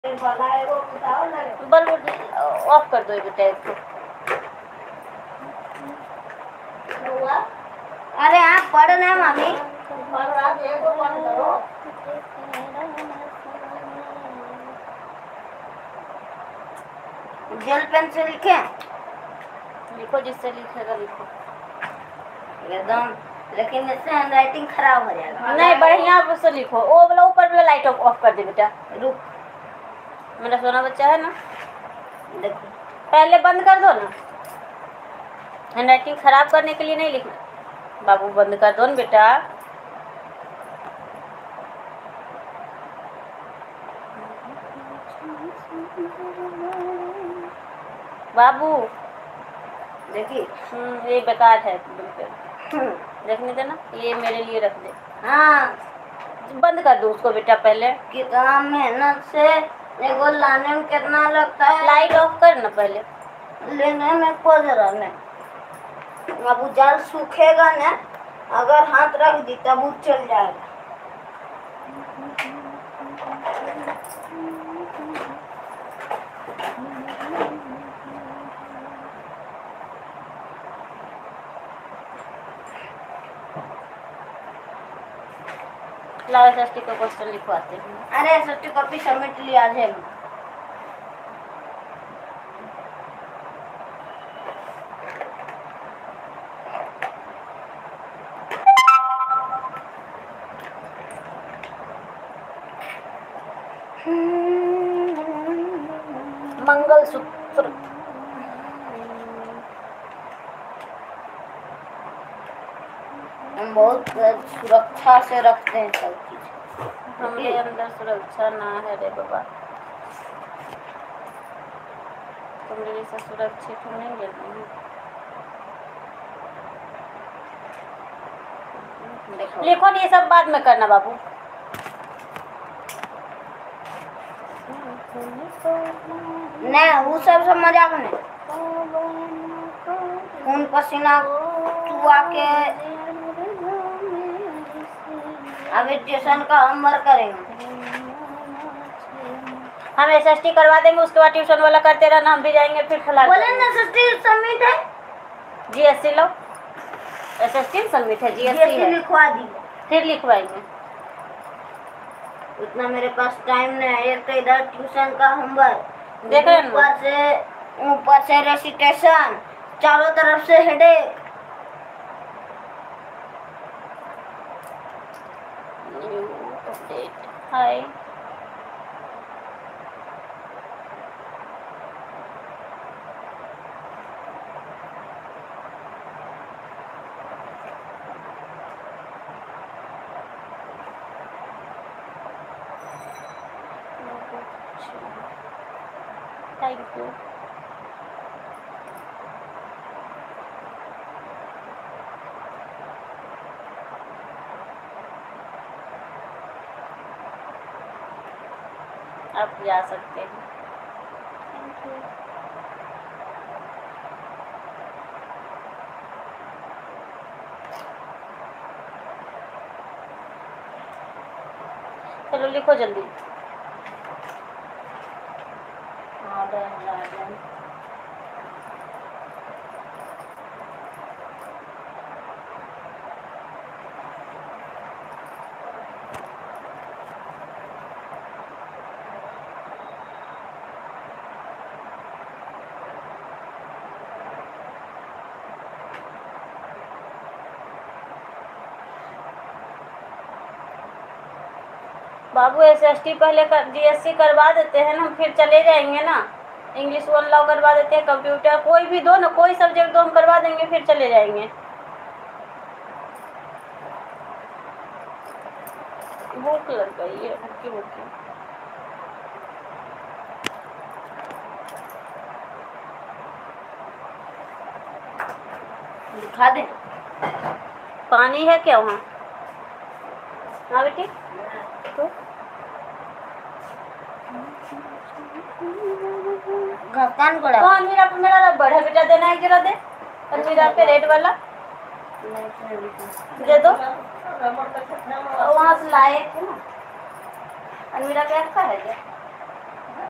Bulb of कर दो बेटा इसको। अरे आप पढ़ रहे मम्मी? जेल पेन से लिखे? लिखो, जिससे लिखेगा लिखो एकदम, लेकिन इससे हैंडराइटिंग खराब हो जाएगा। नहीं, बढ़िया से लिखो। वो वाला ऊपर वाला लाइट ऑफ कर दे बेटा। रुक, मेरा सोना बच्चा है ना, देखो पहले बंद कर दो ना। हैंडराइटिंग खराब करने के लिए नहीं लिखना बाबू, बंद कर दो ना बेटा। बाबू देखिए, ये बेकार है बिल्कुल, देखने देना। ये मेरे लिए रख दे। हाँ, बंद कर दो उसको बेटा पहले। कितना मेहनत से एगो लाने में कितना लगता है। लाइट ऑफ कर ना पहले। लेने में को जरा नहीं, अब जाल सूखेगा ना, अगर हाथ रख दी तब वो चल जाएगा। लाओ एसएसटी का क्वेश्चन लिखवाते हैं। अरे एसएसटी कॉपी सबमिट लिया है। मंगलसूत्र, हम बहुत सुरक्षा से रखते हैं सब चीज। हमारे अंदर सुरक्षा ना है रे बाबा, तुमरे जैसा सुरक्षित हम नहीं गिर रहे हैं। लिखो नहीं, ये सब बाद में करना बाबू। नहीं, वो सब मजाक नहीं। खून पसीना चुआ के अभी ट्यूशन का होमवर्क करेंगे। हम एसएसटी करवा देंगे, उसके बाद ट्यूशन वाला करते रहना, हम भी जाएंगे फिर खिला। बोले ना एसएसटी सबमिट है। जीएसटी लो, एसएसटी सबमिट है, जीएसटी है। लिखवा दी, फिर लिखवाएंगे। उतना मेरे पास टाइम नहीं है। एक तो इधर ट्यूशन का होमवर्क, देख रहे हैं, ऊपर से रेसिटेशन, चारों तरफ से हेडेक। Hi, thank you. आप जा सकते हैं। Thank you. चलो लिखो जल्दी। बाबू एसएसटी पहले जीएसटी करवा देते हैं ना, फिर चले जाएंगे ना। इंग्लिश 1 लॉ करवा देते हैं, कंप्यूटर कोई भी दो ना, कोई सब्जेक्ट दो, हम करवा देंगे, फिर चले जाएंगे। भूख लग गई है, भूखी भूखी। दिखा दे, पानी है क्या वहाँ? हाँ बेटी, तो घसान को तो अलमीरा पे मेरा रबड़ है बेटा, देना है, जरा दे। अलमीरा पे रेड वाला दे दो, वहाँ से लाए थे ना। अलमीरा पे रखा है क्या?